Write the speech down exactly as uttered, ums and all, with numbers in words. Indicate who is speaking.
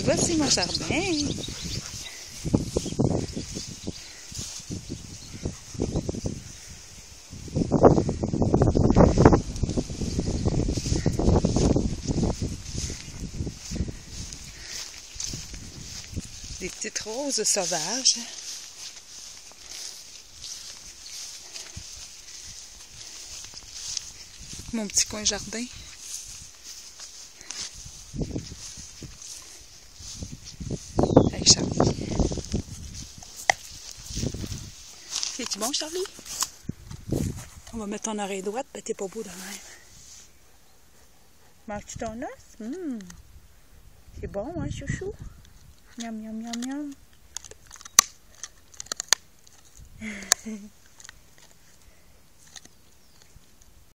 Speaker 1: Voici mon jardin. Des petites roses sauvages. Mon petit coin jardin. Avec Charlie. C'est-tu bon, Charlie? On va mettre ton oreille droite, ben t'es pas beau de même. Manges-tu ton os? Mmh. C'est bon, hein, chouchou? Miam, miam, miam, miam.